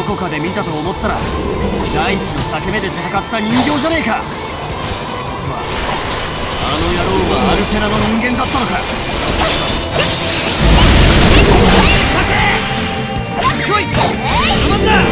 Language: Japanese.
こかで見たと思ったら大地の裂け目で戦った人形じゃねえか。まあ、あの野郎はアルテナの人間だったのか。来い、止まんな。